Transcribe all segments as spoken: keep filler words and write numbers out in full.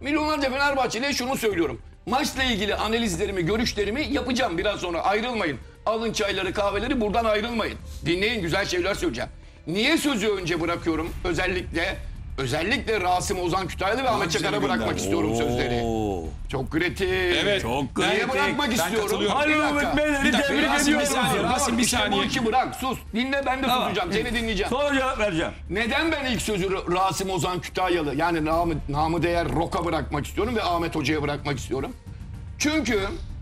Milyonlarca Fenerbahçeli'ye şunu söylüyorum. Maçla ilgili analizlerimi, görüşlerimi yapacağım biraz sonra. Ayrılmayın. Alın çayları, kahveleri, buradan ayrılmayın. Dinleyin, güzel şeyler söyleyeceğim. Niye sözü önce bırakıyorum? Özellikle özellikle Rasim Ozan Kütahyalı ve Ahmet Çakar'a bırakmak istiyorum sözleri. Çok kritik. Evet. Çok Niye kritik. bırakmak Ben istiyorum? katılıyorum. Halil Bir dakika. Umut Beyleri Bir dakika, tebrik Rasim ediyorum. bir saniye, Tamam, Rasim bir işte saniye. bu iki bırak, sus. Dinle, ben de Tamam. susacağım. Seni dinleyeceğim. Sonra cevap vereceğim. Neden ben ilk sözü Rasim Ozan Kütahyalı, yani namı, namı değer Rok'a bırakmak istiyorum ve Ahmet Hoca'ya bırakmak istiyorum? Çünkü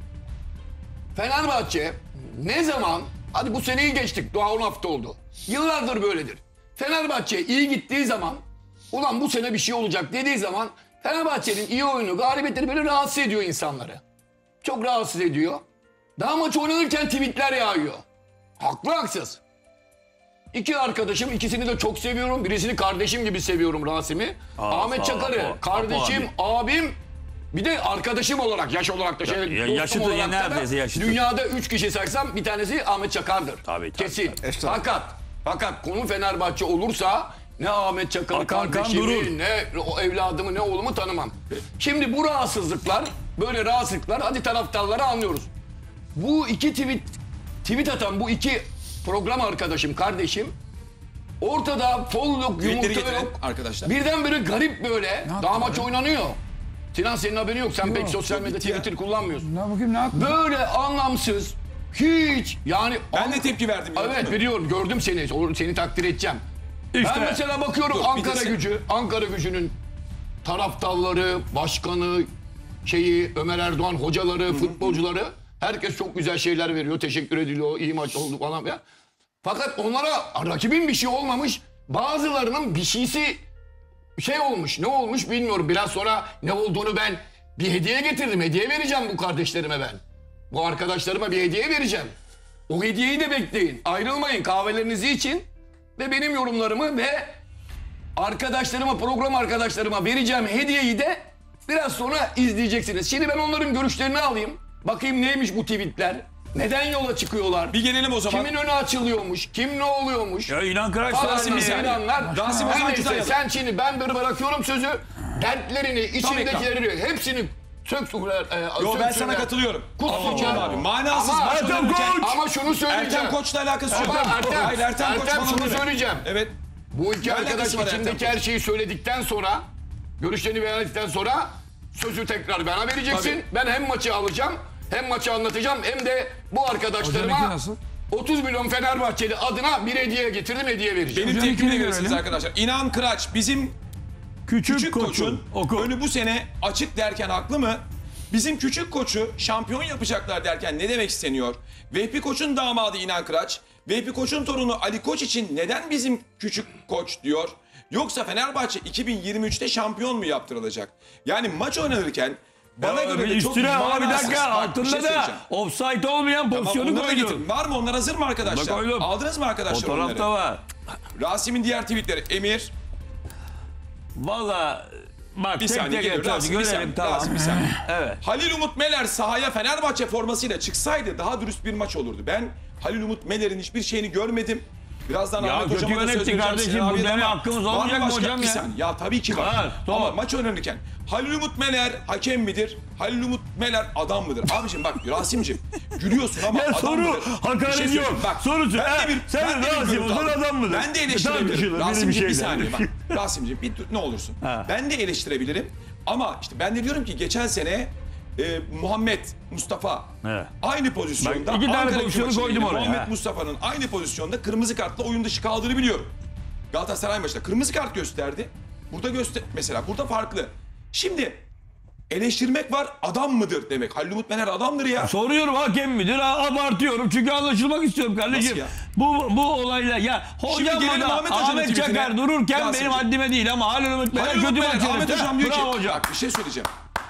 Fenerbahçe ne zaman, hadi bu seneyi geçtik, daha on hafta oldu. Yıllardır böyledir. Fenerbahçe iyi gittiği zaman, ulan bu sene bir şey olacak dediği zaman Fenerbahçe'nin iyi oyunu, galibiyetleri böyle rahatsız ediyor insanları. Çok rahatsız ediyor. Daha maç oynanırken tweetler yağıyor. Haklı haksız. İki arkadaşım, ikisini de çok seviyorum. Birisini kardeşim gibi seviyorum, Rasim'i. Aa, Ahmet sağ ol, Çakar'ı Apo, kardeşim, Apo abim. Bir de arkadaşım olarak, yaş olarak da şey, Ya- dostum yaşıtı, olarak da neredeyse ben yaşıtı. dünyada üç kişi saysam bir tanesi Ahmet Çakar'dır. Tabii, tabii, Kesin. tabii. Fakat, fakat konu Fenerbahçe olursa ne Ahmet Çakar'ı Hakan Kan kardeşimi, durur. ne o evladımı, ne oğlumu tanımam. Şimdi bu rahatsızlıklar, böyle rahatsızlıklar, hadi taraftarları anlıyoruz. Bu iki tweet, tweet atan bu iki program arkadaşım, kardeşim, ortada fol yok, Tweetleri yumurta getirin yok. arkadaşlar. Birdenbire garip böyle. Daha maç oynanıyor. Sinan, senin haberin yok. Sen pek sosyal medya, bitti ya. Twitter kullanmıyorsun. Ne bakayım ne yaptın? Böyle anlamsız, hiç yani... Ben de tepki verdim. ya. Evet biliyorum, gördüm seni. O- Seni takdir edeceğim. İşte. Ben mesela bakıyorum Dur, Ankara bitirsin. Gücü, Ankara Gücü'nün taraftarları, başkanı, şeyi, Ömer Erdoğan hocaları, futbolcuları, herkes çok güzel şeyler veriyor. Teşekkür ediliyor. İyi maç oldu falan ya. Fakat onlara rakibin bir şey olmamış. Bazılarının bir şeysi şey olmuş. Ne olmuş bilmiyorum. Biraz sonra ne olduğunu ben bir hediye getirdim. Hediye vereceğim bu kardeşlerime ben. Bu arkadaşlarıma bir hediye vereceğim. O hediyeyi de bekleyin. Ayrılmayın kahvelerinizi için ve benim yorumlarımı ve arkadaşlarıma, program arkadaşlarıma vereceğim hediyeyi de biraz sonra izleyeceksiniz. Şimdi ben onların görüşlerini alayım. Bakayım neymiş bu tweetler. Neden yola çıkıyorlar? Bir gelelim o zaman. Kimin önü açılıyormuş? Kim ne oluyormuş? Ya inan Kıraç Falan Rasim diye ya. inanlar. Rasim Her Ozan neyse, Kütahyalı. sen şimdi ben böyle bırakıyorum sözü. Dertlerini, içindekileri hepsini söksünler. E, Yo, ben söksünler. sana katılıyorum. Kutsunlar. Abi manasız Ama, maç Ertem oynanırken- Koç! ama şunu söyleyeceğim. Ertem Koç'la alakası yok. Ama Ertem, Hayır, Ertem, Koç Ertem falan şunu öyle. söyleyeceğim. Evet. Bu iki Ne arkadaş alakası var Ertem içindeki Koç? her şeyi söyledikten sonra, görüşlerini beyan ettikten sonra sözü tekrar bana vereceksin. Tabii. Ben hem maçı alacağım, hem maçı anlatacağım, hem de bu Hocanınki arkadaşlarıma nasıl? otuz milyon Fenerbahçeli adına bir hediye getirdim, hediye vereceğim. Benim Hocam tepkimi de ikini verirsiniz görelim. arkadaşlar. İnan Kıraç bizim Küçük, küçük koçun. koçun Oku. önü bu sene açık derken haklı mı? Bizim küçük koçu şampiyon yapacaklar derken ne demek isteniyor? Vehbi Koç'un damadı İnan Kıraç, Vehbi Koç'un torunu Ali Koç için neden bizim küçük koç diyor? Yoksa Fenerbahçe iki bin yirmi üçte şampiyon mu yaptırılacak? Yani maç oynanırken bana Ya göre bir de çok üstüne ama bir manasız. dakika Bak, bir şey altında da söyleyeceğim. offside olmayan Tamam, pozisyonu onları da koydum. getirin. Var mı onlar, hazır mı arkadaşlar? Bak koydum. Aldınız mı arkadaşlar Fotoğrafta onları? var. Rasim'in diğer tweetleri. Emir. Valla bak Bir tek saniye tek geliyor. yapacağız. Rasim bir Görelim saniye. tamam. Rasim bir saniye. Evet. Halil Umut Meler sahaya Fenerbahçe formasıyla çıksaydı daha dürüst bir maç olurdu. Ben Halil Umut Meler'in hiçbir şeyini görmedim. Birazdan Ya Ahmet kötü Hocam'a da söz yönetti vereceğim. kardeşim, Sinan bu abiye de deme ama hakkımız var mı olmayacak mı başka? hocam Bir ya? saniye. Ya tabii ki var. Var, tamam. Ama maç oynanırken Halil Umut Meler hakem midir? Halil Umut Meler adam mıdır? Abicim bak Rasim'cim gülüyorsun ama Ya adam soru, mıdır? hakaret Bir şey yok. söyleyeyim. Bak, Soru- ben de Ha, bir- sen ben de bir Rasim görüntü olsun, aldım. adam mıdır? Ben de Tartışılır, eleştirebilirim. benim Rasim'cim bir şeyler. saniye bak. Rasim'cim bir dur- ne olursun. Ha. Ben de eleştirebilirim. Ama işte ben de diyorum ki geçen sene e, Muhammed Mustafa Evet. aynı pozisyonda Bak, iki tane Ankara Gücü pozisyonu maçıyla koydum ilgili oraya, Muhammed ha. Mustafa'nın aynı pozisyonda kırmızı kartla oyun dışı kaldığını biliyorum. Galatasaray maçında kırmızı kart gösterdi. Burada göster mesela burada farklı. Şimdi eleştirmek var, adam mıdır demek. Halil Umut Meler adamdır ya. Soruyorum hakem midir? Ha, abartıyorum çünkü anlaşılmak istiyorum kardeşim. Nasıl ya? Bu bu olayla ya hocam gelelim burada Ahmet Hoca'nın Ahmet tweetine. Çakar dururken Rasim'cim. benim haddime değil ama Halil Umut Meler Halil kötü Umut maç Meler, Ahmet yönetti. Hocam diyor Bravo ki, hocam. bak bir şey söyleyeceğim.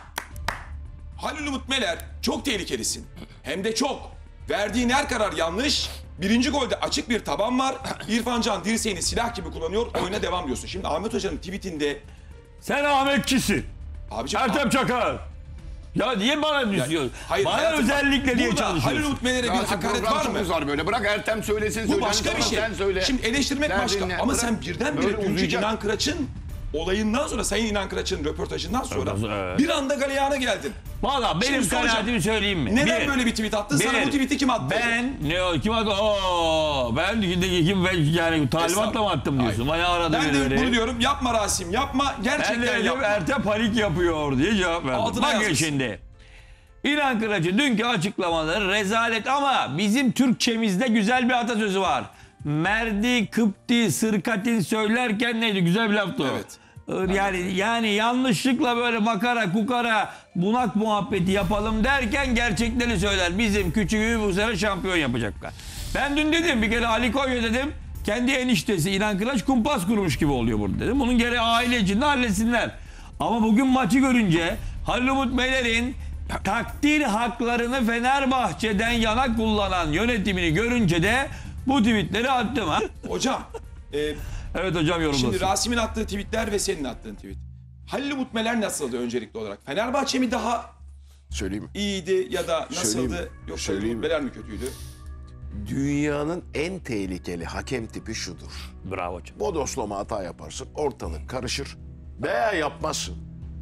Halil Umut Meler çok tehlikelisin. Hem de çok. Verdiğin her karar yanlış. Birinci golde açık bir taban var. İrfan Can dirseğini silah gibi kullanıyor. Oyuna devam diyorsun. Şimdi Ahmet Hoca'nın tweetinde... Sen Ahmetçisin. Abicim, Ertem Çakar. Ya niye bana düşüyorsun? hayır, Bana hayatım, özellikle niye burada çalışıyorsun? Halil Umut Meler'e bir Rasim, hakaret program var çok mı? uzar böyle. Bırak Ertem söylesin. Bu söyleyeceğini başka bir sonra şey. Sen söyle. Şimdi eleştirmek Derdin başka. ne? Ama Bırak, sen birdenbire böyle dünkü uzayacak. İnan Kıraç'ın olayından sonra Sayın İnan Kıraç'ın röportajından sonra Evet. bir anda galeyana geldin. Valla benim Şimdi soracağım. kanaatimi söyleyeyim mi? Neden Bir, böyle bir tweet attın? Sana bir, bu tweet'i kim attı? Ben ne o kim attı? Oo, ben kim ben yani talimatla mı attım diyorsun? Bana aradı Ben beni de öyle. bunu diyorum. Yapma Rasim, yapma. Ben Gerçekten de dedim yapma. Ertem panik yapıyor diye cevap verdim. Altına Bakın yazmışsın. şimdi. İnan Kıraç'ın dünkü açıklamaları rezalet ama bizim Türkçemizde güzel bir atasözü var. Merdi, kıpti, sırkatin söylerken neydi? Güzel bir laftı o. Evet. Yani yani yanlışlıkla böyle makara kukara bunak muhabbeti yapalım derken gerçekleri söyler. Bizim küçüğü bu sene şampiyon yapacaklar. Ben dün dedim bir kere Ali Konya dedim. Kendi eniştesi İnan Kıraç kumpas kurmuş gibi oluyor burada dedim. Bunun geri aile içinde halletsinler. Ama bugün maçı görünce Halil Umut Meler'in takdir haklarını Fenerbahçe'den yana kullanan yönetimini görünce de bu tweetleri attım. Ha? Hocam, e, Evet hocam yorumlasın. şimdi Rasim'in attığı tweetler ve senin attığın tweet. Halil Umut Meler nasıldı öncelikli olarak? Fenerbahçe mi daha Söyleyeyim mi? iyiydi ya da Söyleyeyim nasıldı? mi? Yoksa Söyleyeyim Umut mi? Meler mi kötüydü? Dünyanın en tehlikeli hakem tipi şudur. Bravo hocam. Bodoslama hata yaparsın, ortalık karışır veya yapmazsın.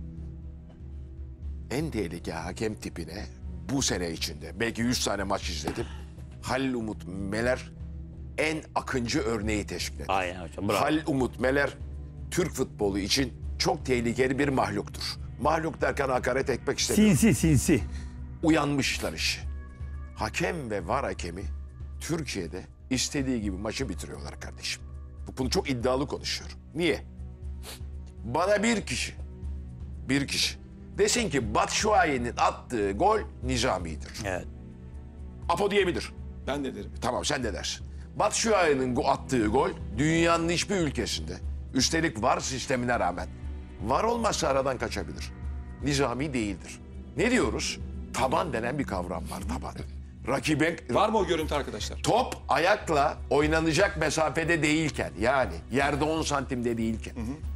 En tehlikeli hakem tipine bu sene içinde, belki yüz tane maç izledim. Halil Umut Meler en akıncı örneği teşkil eder. Aynen hocam bravo. Halil Umut Meler Türk futbolu için çok tehlikeli bir mahluktur. Mahluk derken hakaret etmek istemiyorum. Sinsi sinsi. Uyanmışlar işi. Hakem ve var hakemi Türkiye'de istediği gibi maçı bitiriyorlar kardeşim. Bunu çok iddialı konuşuyorum. Niye? Bana bir kişi, bir kişi desin ki Batshuayi'nin attığı gol nizamidir. Evet. Apo diyebilir. Ben de derim. Tamam sen de dersin. Batshuayi'nin go- attığı gol dünyanın hiçbir ülkesinde, üstelik var sistemine rağmen, var olmazsa aradan kaçabilir. Nizami değildir. Ne diyoruz? Taban denen bir kavram var, taban. Rakibe Var mı o görüntü arkadaşlar? top ayakla oynanacak mesafede değilken, yani yerde on santimde değilken,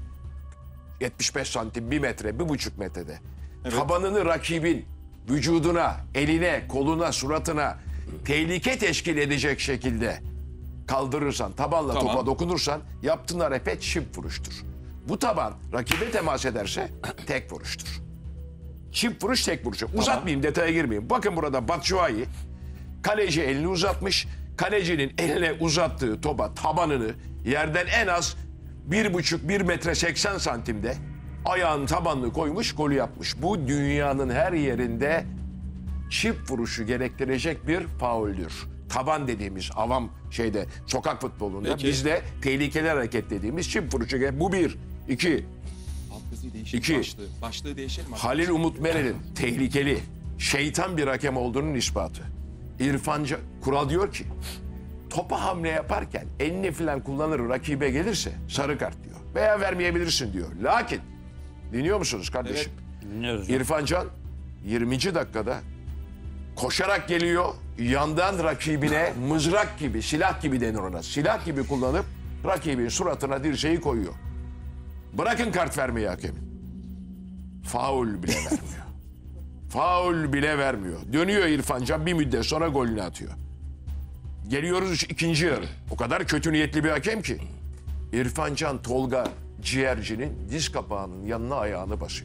yetmiş beş santim, bir metre, bir buçuk metrede tabanını rakibin vücuduna, eline, koluna, suratına tehlike teşkil edecek şekilde kaldırırsan, tabanla Tamam. topa dokunursan yaptığın hareket çift vuruştur. Bu taban rakibe temas ederse tek vuruştur. Çift vuruş, tek vuruş. Uzatmayayım, detaya girmeyeyim. Bakın burada Batshuayi kaleci elini uzatmış. Kalecinin eline uzattığı topa tabanını yerden en az bir buçuk, bir metre seksen santimde ayağın tabanını koymuş, golü yapmış. Bu dünyanın her yerinde çift vuruşu gerektirecek bir fauldür. Taban dediğimiz avam şeyde, sokak futbolunda Peki. bizde tehlikeli hareket dediğimiz çift vuruşu. ge- Bu bir. İki, Altyazıyı değişelim. İki. Başlığı. Başlığı değişelim. Halil Umut Meler'in tehlikeli, şeytan bir hakem olduğunun ispatı. İrfan Can- Kural diyor ki, topa hamle yaparken elini falan kullanır, rakibe gelirse sarı kart diyor. Veya vermeyebilirsin diyor. Lakin, dinliyor musunuz kardeşim? Dinliyoruz hocam. İrfan Can yirminci dakikada koşarak geliyor, yandan rakibine mızrak gibi, silah gibi denir ona. Silah gibi kullanıp rakibin suratına dirseği koyuyor. Bırakın kart vermeyi hakemin. Faul bile vermiyor. Faul bile vermiyor. Dönüyor İrfan Can, bir müddet sonra golünü atıyor. Geliyoruz ikinci yarı. O kadar kötü niyetli bir hakem ki. İrfan Can Tolga Ciğerci'nin diz kapağının yanına ayağını basıyor.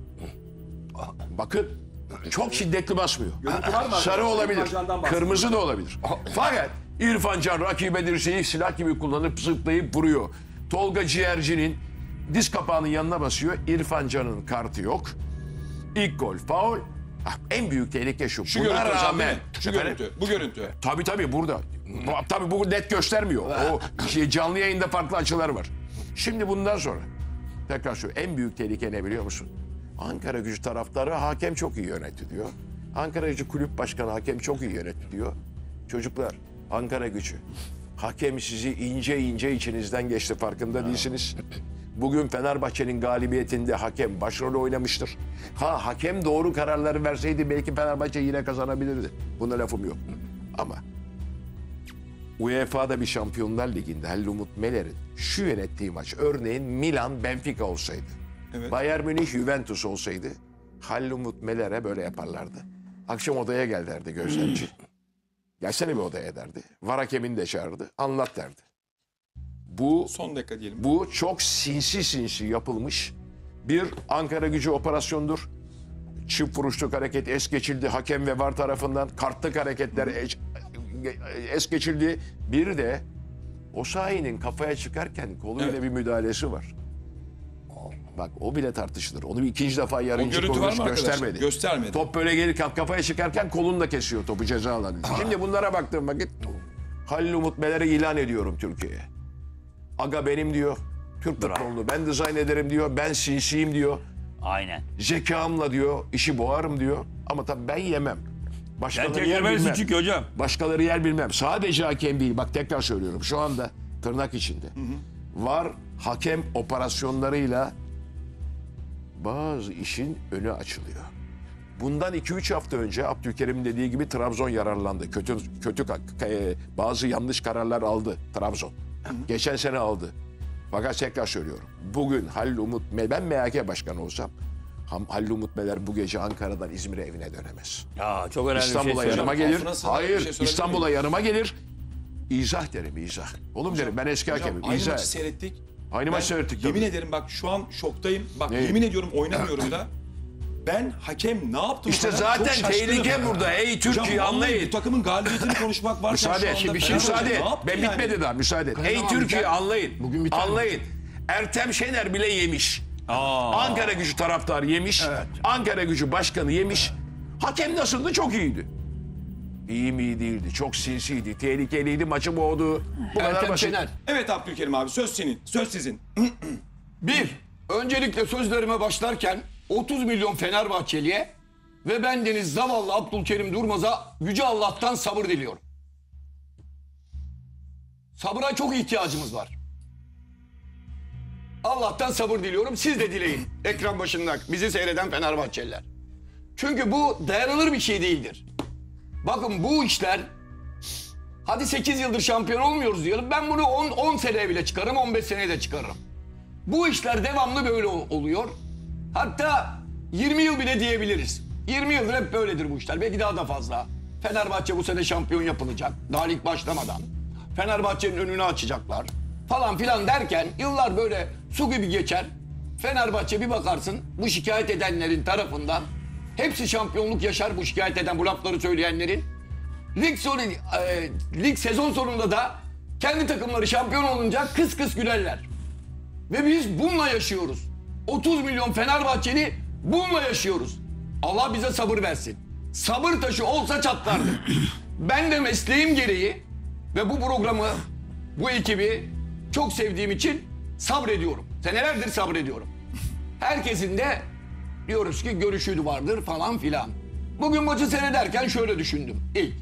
Bakın çok şiddetli basmıyor. Görüntü var mı? Sarı olabilir. İrfan Can'dan bahsediyor. Kırmızı da olabilir. Fakat İrfan Can rakibe dirseği silah gibi kullanıp zıplayıp vuruyor. Tolga Ciğerci'nin diz kapağının yanına basıyor. İrfan Can'ın kartı yok. İlk gol faul. Ah, en büyük tehlike şu. Şu Buna görüntü hocam değil rağmen mi? Şu Efendim? görüntü. Bu görüntü. Tabii tabii burada. Bu- Tabii bu net göstermiyor. O şey, canlı yayında farklı açılar var. Şimdi bundan sonra tekrar şu en büyük tehlike ne biliyor musun? Ankara Gücü taraftarı hakem çok iyi yönetti diyor. Ankara Gücü kulüp başkanı hakem çok iyi yönetti diyor. Çocuklar Ankara Gücü hakem sizi ince ince içinizden geçti, farkında değilsiniz. Bugün Fenerbahçe'nin galibiyetinde hakem başrol oynamıştır. Ha hakem doğru kararları verseydi belki Fenerbahçe yine kazanabilirdi. Buna lafım yok. Ama U E F A'da bir Şampiyonlar Ligi'nde Halil Umut Meler'in şu yönettiği maç, örneğin Milan Benfica olsaydı, Evet. Bayern Münih Juventus olsaydı Halil Umut Meler'e böyle yaparlardı. Akşam odaya gel derdi gözlemci. Gelsene bir odaya derdi. Var hakemini de çağırdı. Anlat derdi. Bu Son dakika diyelim. bu çok sinsi sinsi yapılmış bir Ankara Gücü operasyondur. Çift vuruşluk hareket es geçildi hakem ve var tarafından. Kartlık hareketler es, es geçildi. Bir de Osayi'nin kafaya çıkarken koluyla Evet. bir müdahalesi var. Bak o bile tartışılır. Onu bir ikinci defa yarıncı görüntü var kuruluş mı arkadaşlar? göstermedi. Göstermedi. Top böyle gelirken kafaya çıkarken kolunu da kesiyor topu ceza alanında. Şimdi bunlara baktığım vakit Halil Umut Meler'i ilan ediyorum Türkiye'ye. Aga benim diyor. Türk futbolunu ben dizayn ederim diyor. Ben sinsiyim diyor. Aynen. Zekamla diyor işi boğarım diyor. Ama tabii ben yemem. Ben Başkaları yer teklemesi bilmem. çünkü hocam. Başkaları yer bilmem. Sadece hakem değil. Bak tekrar söylüyorum. Şu anda tırnak içinde. Var hakem operasyonlarıyla bazı işin önü açılıyor. Bundan iki üç hafta önce Abdülkerim'in dediği gibi Trabzon yararlandı. Kötü kötü e, bazı yanlış kararlar aldı Trabzon. Geçen sene aldı. Fakat tekrar söylüyorum. Bugün Halil Umut ben M H K başkanı olsam Halil Umut Meler bu gece Ankara'dan İzmir'e evine dönemez. Ya çok önemli İstanbul'a bir şey yanıma söyleyeceğim. gelir. altına sığınarak bir Hayır, şey söyleyebilir İstanbul'a yanıma gelir. İzah derim, izah. Oğlum derim ben eski Hocam, hakemim. aynı İzah. maçı seyrettik. Aynı Ben maçı seyrettik. Yemin tabii. ederim bak şu an şoktayım. Bak Ne? yemin ediyorum oynamıyorum da. Ben hakem ne yaptım? İşte falan zaten çok şaşkınım. tehlike burada. Ey Türkiye, Hocam, vallahi anlayın. Bu takımın galibiyetini konuşmak varken Müsaade şu et. anda Şimdi bir şey Fenerbahçe müsaade et. ne yaptı Ben yani? bitmedi daha müsaade et. Ey Tamam, Türkiye biter. anlayın. Bugün biter. Anlayın. Ertem Şener bile yemiş. Aa. Ankara Gücü taraftarı yemiş. Ankara Gücü başkanı yemiş. Hakem nasıldı? Çok iyiydi. İyi mi iyi değildi. Çok sinsiydi. Tehlikeliydi. Maçı boğdu. Bu kadar Ertem basit. Şener. Evet Abdülkerim abi söz senin. Söz sizin. Bir, öncelikle sözlerime başlarken otuz milyon Fenerbahçeliye ve bendeniz zavallı Abdülkerim Durmaz'a Yüce Allah'tan sabır diliyorum. Sabıra çok ihtiyacımız var. Allah'tan sabır diliyorum. Siz de dileyin. Ekran başında bizi seyreden Fenerbahçeliler. Çünkü bu dayanılır bir şey değildir. Bakın bu işler hadi sekiz yıldır şampiyon olmuyoruz diyelim. Ben bunu on, on seneye bile çıkarım, on beş seneye de çıkarırım. Bu işler devamlı böyle ol- oluyor. Hatta yirmi yıl bile diyebiliriz. yirmi yıldır hep böyledir bu işler. Belki daha da fazla. Fenerbahçe bu sene şampiyon yapılacak. Daha lig başlamadan. Fenerbahçe'nin önünü açacaklar. Falan filan derken yıllar böyle su gibi geçer. Fenerbahçe bir bakarsın bu şikayet edenlerin tarafından hepsi şampiyonluk yaşar bu şikayet eden bu lafları söyleyenlerin. Lig sonu, e, lig sezon sonunda da kendi takımları şampiyon olunca kıs kıs gülerler. Ve biz bununla yaşıyoruz. otuz milyon Fenerbahçeli bununla yaşıyoruz. Allah bize sabır versin. Sabır taşı olsa çatlardı. Ben de mesleğim gereği ve bu programı, bu ekibi çok sevdiğim için sabrediyorum. Senelerdir sabrediyorum. Herkesin de diyoruz ki görüşü vardır falan filan. Bugün maçı seyrederken şöyle düşündüm. İlk.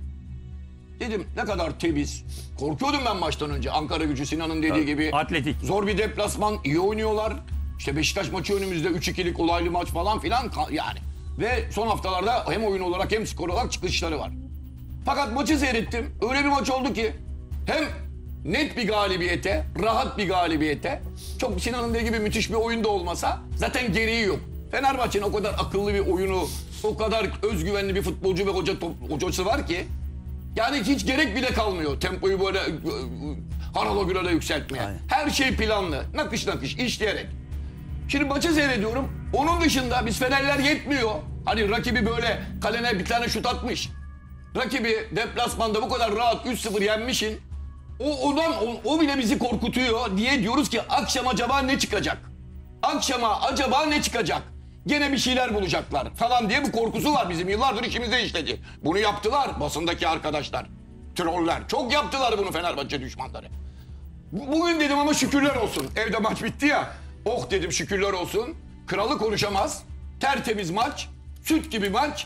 Dedim ne kadar temiz. Korkuyordum ben maçtan önce. Ankara Gücü Sinan'ın dediği gibi. Atletik. Zor bir deplasman, iyi oynuyorlar. İşte Beşiktaş maçı önümüzde üç ikilik olaylı maç falan filan ka- yani. Ve son haftalarda hem oyun olarak hem skor olarak çıkışları var. Fakat maçı seyrettim. Öyle bir maç oldu ki hem net bir galibiyete, rahat bir galibiyete, çok Sinan'ın dediği gibi müthiş bir oyun da olmasa zaten gereği yok. Fenerbahçe'nin o kadar akıllı bir oyunu, o kadar özgüvenli bir futbolcu ve hoca top- hocası var ki yani hiç gerek bile kalmıyor tempoyu böyle e, e, harala gürele yükseltmeye. Aynen. Her şey planlı, nakış nakış işleyerek. Şimdi maçı seyrediyorum. Onun dışında biz Fenerler yetmiyor. Hani rakibi böyle kalene bir tane şut atmış. Rakibi deplasmanda bu kadar rahat üç sıfır yenmişin. O ondan o, o bile bizi korkutuyor diye diyoruz ki akşam acaba ne çıkacak? Akşama acaba ne çıkacak? Gene bir şeyler bulacaklar falan diye bir korkusu var bizim. Yıllardır işimizde işledi. Bunu yaptılar basındaki arkadaşlar. Troller. Çok yaptılar bunu Fenerbahçe düşmanları. Bu- Bugün dedim ama şükürler olsun. Evde maç bitti ya. Oh dedim şükürler olsun. Kralı konuşamaz. Tertemiz maç. Süt gibi maç.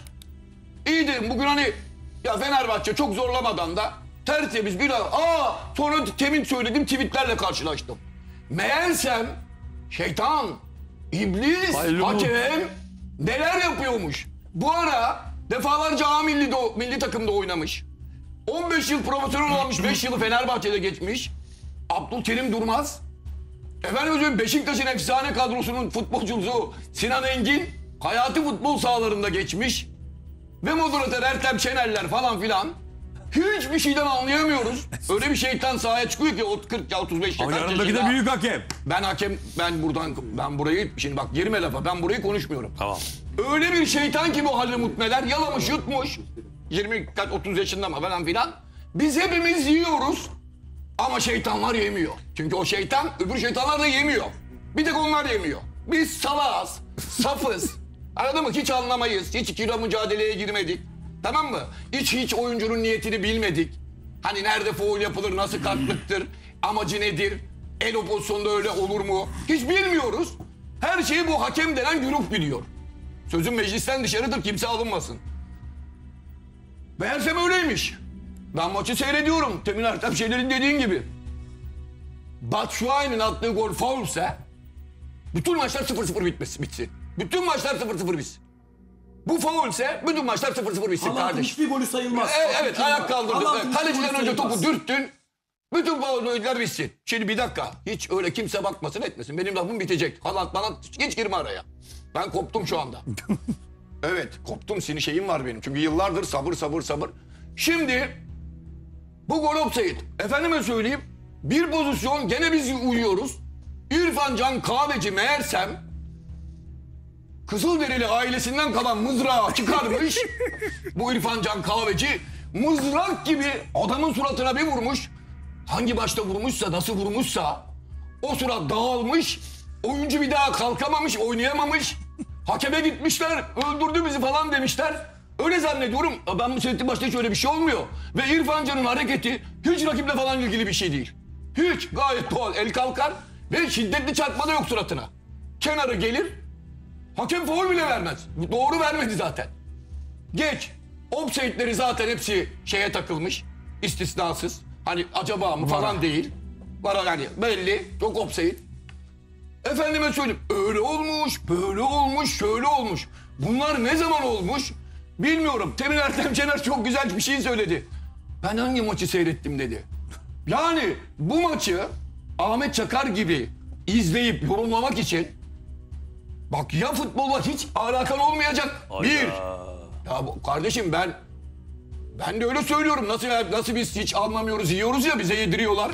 İyi dedim bugün hani ya Fenerbahçe çok zorlamadan da tertemiz bir aa sonra temin söyledim tweetlerle karşılaştım. Meğersem şeytan, iblis, Hayırlı hakem neler yapıyormuş. Bu ara defalarca A milli, de, milli takımda oynamış. on beş yıl profesyonel olmuş, beş yılı Fenerbahçe'de geçmiş. Abdülkerim Durmaz. Efendim hocam Beşiktaş'ın efsane kadrosunun futbolcusu Sinan Engin hayatı futbol sahalarında geçmiş. Ve moderatör Ertem Şenerler falan filan Hiçbir şeyden anlayamıyoruz. Öyle bir şeytan sahaya çıkıyor ki o kırk ya otuz beş Ama kaç yanındaki yaşında. de büyük hakem. Ben hakem, ben buradan, ben burayı, şimdi bak girme lafa, ben burayı konuşmuyorum. Tamam. Öyle bir şeytan ki bu Halil Mutmeler, yalamış yutmuş. yirmi kaç otuz yaşında mı falan filan. Biz hepimiz yiyoruz ama şeytanlar yemiyor. Çünkü o şeytan, öbür şeytanlar da yemiyor. Bir tek onlar yemiyor. Biz salağız, safız. Anladın mı? Hiç anlamayız. Hiç kilo mücadeleye girmedik. Tamam mı? Hiç hiç oyuncunun niyetini bilmedik. Hani nerede faul yapılır, nasıl kartlıktır, amacı nedir, el o pozisyonda öyle olur mu? Hiç bilmiyoruz. Her şeyi bu hakem denen güruh biliyor. Sözüm meclisten dışarıdır, kimse alınmasın. Meğersem öyleymiş. Ben maçı seyrediyorum. Temin Ertem şeylerin dediğin gibi. Batshuayi'nin attığı gol faulse bütün maçlar sıfır sıfır bitmesin, bitsin. Bütün maçlar sıfır sıfır bitsin. Bu faulse bütün maçlar sıfır sıfır bitsin Haaland'ın kardeşim. hiçbir golü sayılmaz. Evet, evet ayak kaldırdın. Haaland'ın hiçbir Kaleciden golü önce topu sayılmaz. dürttün. Bütün fauller bitsin. Şimdi bir dakika. Hiç öyle kimse bakmasın etmesin. Benim lafım bitecek. Haaland bana hiç girme araya. Ben koptum şu anda. Evet koptum. Sinir şeyim var benim. Çünkü yıllardır sabır sabır sabır. Şimdi bu gol offside. Efendime söyleyeyim. Bir pozisyon gene biz uyuyoruz. İrfan Can Kahveci meğersem Kızılderili ailesinden kalan mızrağı çıkarmış. Bu İrfan Can Kahveci mızrak gibi adamın suratına bir vurmuş. Hangi başta vurmuşsa, nasıl vurmuşsa o surat dağılmış. Oyuncu bir daha kalkamamış, oynayamamış. Hakeme gitmişler, öldürdü bizi falan demişler. Öyle zannediyorum. Ben bu seyrettiğim başta hiç öyle bir şey olmuyor. Ve İrfan Can'ın hareketi hiç rakiple falan ilgili bir şey değil. Hiç, gayet doğal. El kalkar ve şiddetli çarpma da yok suratına. Kenarı gelir. Hakem faul bile vermez. Doğru vermedi zaten. Geç. Offside'leri zaten hepsi şeye takılmış. İstisnasız. Hani acaba mı falan değil. Var yani belli. Çok offside. Efendime söyleyeyim. Öyle olmuş, böyle olmuş, şöyle olmuş. Bunlar ne zaman olmuş? Bilmiyorum. Temin Ertem Şener çok güzel bir şey söyledi. Ben hangi maçı seyrettim dedi. Yani bu maçı Ahmet Çakar gibi izleyip yorumlamak için bak ya futbolla hiç alakan olmayacak. Hayda. Bir. Ya bu- kardeşim ben ben de öyle söylüyorum. Nasıl nasıl biz hiç anlamıyoruz, yiyoruz ya bize yediriyorlar.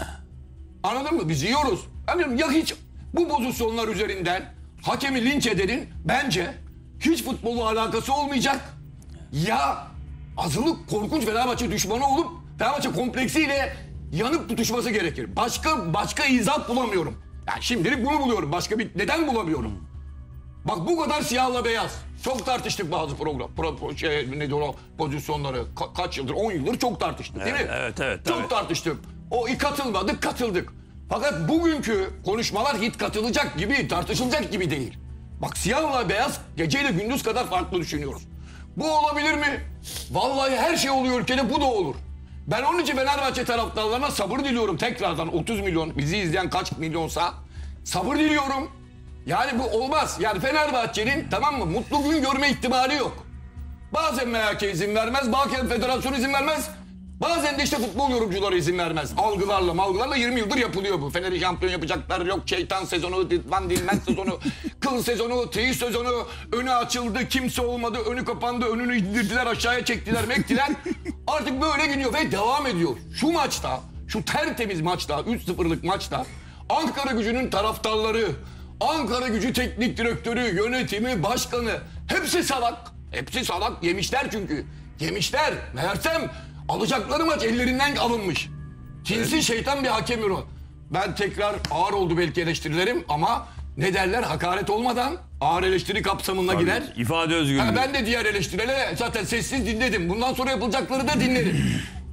Anladın mı? Biz yiyoruz. Ben diyorum ya hiç bu pozisyonlar üzerinden hakemi linç edenin bence hiç futbolla alakası olmayacak. Ya azılık korkunç Fenerbahçe düşmanı olup Fenerbahçe kompleksiyle yanıp tutuşması gerekir. Başka başka izah bulamıyorum. Yani şimdilik bunu buluyorum. Başka bir neden bulamıyorum. Bak bu kadar siyahla beyaz. Çok tartıştık bazı program, pro, pro- şey, nedir o pozisyonları. Ka- kaç yıldır, on yıldır çok tartıştık değil mi? Evet, evet, Çok tabii. tartıştık. O katılmadık, katıldık. Fakat bugünkü konuşmalar hiç katılacak gibi, tartışılacak gibi değil. Bak siyahla beyaz geceyle gündüz kadar farklı düşünüyoruz. Bu olabilir mi? Vallahi her şey oluyor ülkede, bu da olur. Ben onun için Fenerbahçe taraftarlarına sabır diliyorum tekrardan. otuz milyon, bizi izleyen kaç milyonsa sabır diliyorum. Yani bu olmaz. Yani Fenerbahçe'nin tamam mı mutlu gün görme ihtimali yok. Bazen M H K izin vermez, bazen federasyon izin vermez. Bazen de işte futbol yorumcuları izin vermez. Algılarla malgılarla yirmi yıldır yapılıyor bu. Fener'i şampiyon yapacaklar, yok şeytan sezonu, Van Dilmen sezonu, kıl sezonu, teyit sezonu, önü açıldı, kimse olmadı, önü kapandı, önünü indirdiler, aşağıya çektiler, mektiler. Artık böyle gidiyor ve devam ediyor. Şu maçta, şu tertemiz maçta, üç sıfırlık maçta Ankara Gücü'nün taraftarları, Ankara Gücü teknik direktörü, yönetimi, başkanı hepsi salak. Hepsi salak. Yemişler çünkü. Yemişler. Meğersem alacakları maç ellerinden alınmış. Cinsi şeytan bir hakem yürü. Ben tekrar ağır oldu belki eleştirilerim ama ne derler hakaret olmadan ağır eleştiri kapsamına girer. İfade özgürlüğü. Ha, ben de diğer eleştirileri zaten sessiz dinledim. Bundan sonra yapılacakları da dinlerim.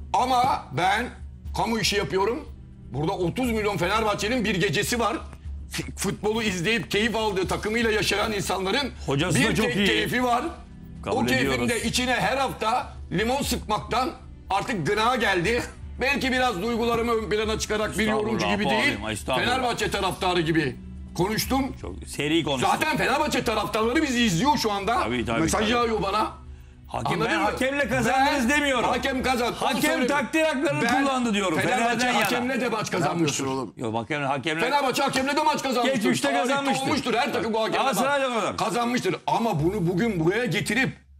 Ama ben kamu işi yapıyorum. Burada otuz milyon Fenerbahçe'nin bir gecesi var. F- Futbolu izleyip keyif aldığı takımıyla yaşayan insanların Hocası da bir çok tek iyi. keyfi var. Kabul o keyfin ediyoruz. de içine her hafta limon sıkmaktan artık gına geldi. Belki biraz duygularımı ön plana çıkarak bir Estağfurullah, yorumcu gibi Apo değil, abim, estağfurullah. Fenerbahçe taraftarı gibi konuştum. Çok seri konuştuk. Zaten Fenerbahçe taraftarları bizi izliyor şu anda. Tabii, tabii, Mesaj tabii. yağıyor bana. Hakem, Anladın ben mı? hakemle kazandınız Ben demiyorum. Hakem kazandı. Onu Hakem söyleyeyim. takdir haklarını Ben kullandı diyorum. Fenerbahçe Fener'den yana. hakemle de maç kazanmıştır. oğlum? Yok hakem, hakemle... Fenerbahçe hakemle de maç kazanmıştır. Geçmişte Tarihte kazanmıştır. olmuştur. Her takım bu hakemle Galatasaray da maç kazanmış. kazanmıştır. Ama bunu bugün buraya getirip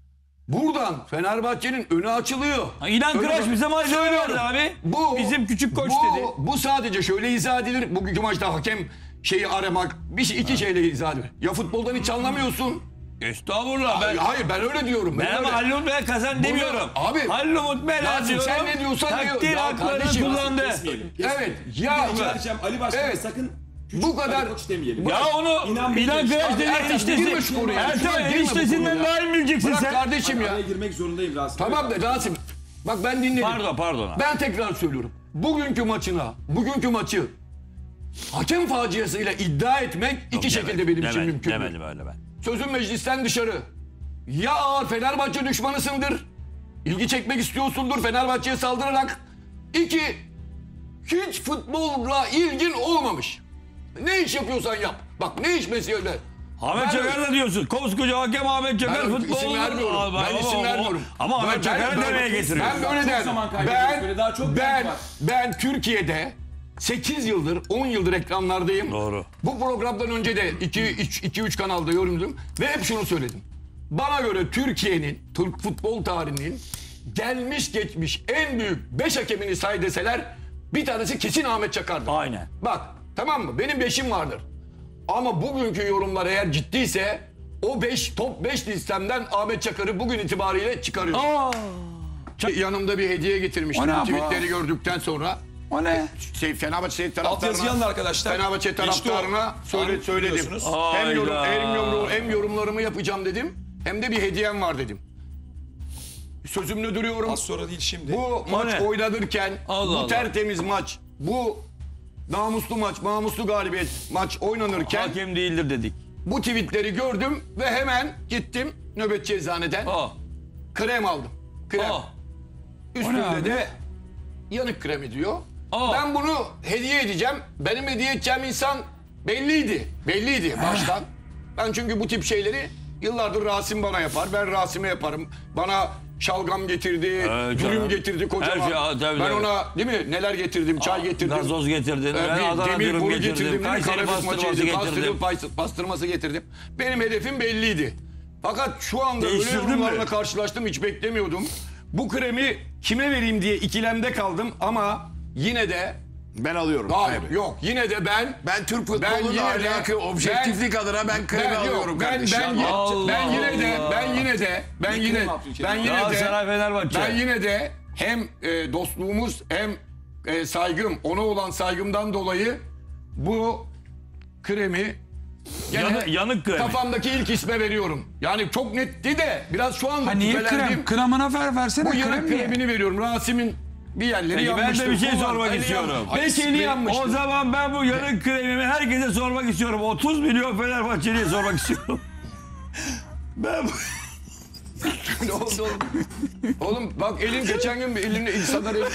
Buradan Fenerbahçe'nin önü açılıyor. İnan Öyle Kıraç mi? bize maç Söylüyorum. verdi abi. Bu, Bizim küçük koç bu, dedi. Bu sadece şöyle izah edilir. Bugünkü maçta hakem şeyi aramak bir şey, iki şeyle izah edilir. Ya futboldan hiç anlamıyorsun. Estağfurullah ben. Hayır ben öyle diyorum. Ben öyle. ama Halil Umut Bey'e kazan demiyorum. Abi, Halil Umut Bey'e Yasin, diyorum. sen ne diyorsan diyor. Takdir Ya haklarını kardeşim, kullandı. Kesmeyelim. Evet. Ya, Hocam Ali Başkan'a Evet. sakın bu kadar Ali Koç demeyelim. Ya onu İnan İnan, Bey İnan demiş. Kıraç Abi dedi Ertem, eniştesi. girme şu konuya. Ertem Girme bu eniştesinden konuya. daha iyi bileceksin Bırak sen. kardeşim ya. Araya girmek zorundayım Rasim. Tamam da Rasim. Bak ben dinledim. Pardon pardon. abi. Ben tekrar söylüyorum. Bugünkü maçına, bugünkü maçı hakem faciasıyla iddia etmek iki şekilde benim için Demedim, mümkün. demedim öyle ben. Sözün meclisten dışarı. Ya ağır Fenerbahçe düşmanısındır. İlgi çekmek istiyorsundur Fenerbahçe'ye saldırarak. İki, hiç futbolla ilgin olmamış. Ne iş yapıyorsan yap. Bak ne iş mesela. Ahmet Ben- Çakar da diyorsun. Koskoca hakem Ahmet Çakar Ben futbol. isim vermiyorum. Aa, Ben ama- isim vermiyorum. Ama Ahmet Ben- Çakar'ı ben- demeye ben- getiriyorsun. Ben böyle Çok derim. zaman kaybediyoruz. Ben, Böyle daha çok ben, genç var. ben Türkiye'de sekiz yıldır, on yıldır ekranlardayım. Doğru. Bu programdan önce de iki üç kanalda yorumladım ve hep şunu söyledim. Bana göre Türkiye'nin, Türk futbol tarihinin gelmiş geçmiş en büyük beş hakemini say deseler bir tanesi kesin Ahmet Çakar'dır. Aynen. Bak tamam mı? Benim beşim vardır. Ama bugünkü yorumlar eğer ciddiyse o beş top beş listemden Ahmet Çakar'ı bugün itibariyle çıkarıyorum. Aa. Yanımda bir hediye getirmiştim O ne bu yapı? tweetleri gördükten sonra. O ne? Şey, Fenerbahçe Alt taraftarına, yazı yandı arkadaşlar. Fenerbahçe Geçti o. taraftarına söyle, Anı söyledim. biliyorsunuz. Hem, yorum, Hayda. hem, yorum, hem yorumlarımı yapacağım dedim. Hem de bir hediyem var dedim. Sözümde duruyorum. Az sonra değil şimdi. Bu maç ne? oynanırken Allah bu Allah. tertemiz maç, bu namuslu maç, namuslu galibiyet maç oynanırken Hakem değildir dedik. bu tweetleri gördüm ve hemen gittim nöbetçi eczaneden Aa. krem aldım. Krem. Aa. Üstünde abi? de yanık kremi diyor. Aa. Ben bunu hediye edeceğim. Benim hediye edeceğim insan belliydi. Belliydi baştan. Ben çünkü bu tip şeyleri yıllardır Rasim bana yapar. Ben Rasim'e yaparım. Bana şalgam getirdi, Evet, dürüm canım. getirdi kocaman. Her şey, aa, tabii, ben tabii. ona değil mi neler getirdim, çay getirdim. Gazoz getirdin. Ee, ben bir Adana demir dürüm boru getirdim. getirdim. değil mi? Kayseri Karabük pastırması maçıydı. getirdim. Pastırma, pastırması getirdim. Benim hedefim belliydi. Fakat şu anda öyle Değiştirdin mi? yorumlarla karşılaştım hiç beklemiyordum. Bu kremi kime vereyim diye ikilemde kaldım ama yine de Ben alıyorum. hayır Abi. yok yine de ben Ben Türk Ben futbolunun yine de- ahlakı, objektiflik adına ben kremi ben, alıyorum yok, ben, kardeşim. ben, Allah ben yine de Allah. ben yine de ben Bir yine krem Abdülkerim. ben yine Galatasaray de Fenerbahçe. ben yine de hem e, dostluğumuz hem e, saygım ona olan saygımdan dolayı bu kremi gene Yanı- yanık kremi. kafamdaki ilk isme veriyorum. Yani çok netti de biraz şu an Ha niye şüphelendim. krem? Kremına ver versene Bu yanık krem niye? kremini veriyorum. Rasim'in bir yerleri Peki, ben de yanmıştır. bir şey Kullan. sormak Eli istiyorum. yan- Belki eli yanmıştır. O zaman ben bu yanık kremimi herkese sormak istiyorum. otuz milyon Fenerbahçeli'ye sormak istiyorum. Ben bu... Ne oldu oğlum? Oğlum bak elin geçen gün bir elini insanlar el...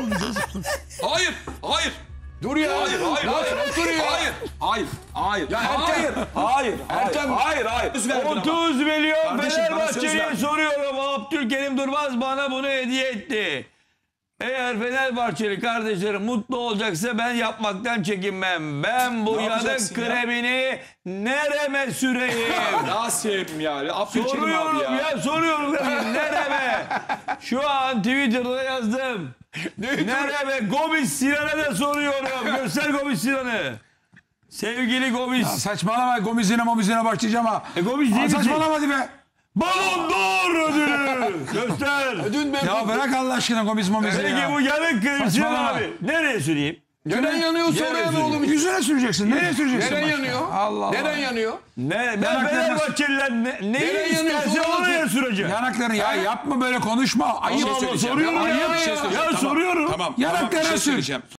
Hayır, hayır. Dur ya. Hayır, hayır, Ya hayır. Dur ya. Hayır, hayır, hayır. Ya Ertem. hayır, hayır, Ertem. hayır, hayır. Söz verdin ama. otuz milyon Kardeşim, bana söz Fenerbahçeli'ye ver. soruyorum. Abdülkerim Durmaz bana bunu hediye etti. Eğer Fenerbahçeli kardeşlerim mutlu olacaksa ben yapmaktan çekinmem. Ben bu Ne yanık yapacaksın ya? kremini nereme süreyim? Rasim ya. Abdülkerim Soruyorum abi ya. ya. soruyorum kremini nereme? Şu an Twitter'da yazdım. Nereme? Gomis Sinan'a da soruyorum. Göster Gomis Sinan'ı. Sevgili Gomis. Saçmalama Gomezine momizine başlayacağım ha. E, Gomis değil Aa, misin? saçmalama hadi be. Balon d'Or ödülü. Göster. Dün ben Ya bırak Allah aşkına Gomez momizine Peki ya. bu yanık kremi Sinan Saçmalama. abi. Nereye süreyim? neden yanıyor sonra ne oğlum? Yüzüne süreceksin. Nereye süreceksin? Neden başka? yanıyor? Allah Allah. Neden yanıyor? Ne, ben Yanaklarını- Fenerbahçeliler ne, neyi Nereye yanıyor? isterse Sonra oraya nasıl- süreceğim. Yanaklarını ya yapma böyle konuşma. Ayıp. Allah Allah, söyleyeceğim. soruyorum Ya, ya. bir şey söyleyeceğim. Ya Tamam, soruyorum. Tamam. Yanaklarına tamam, bir şey sür. söyleyeceğim.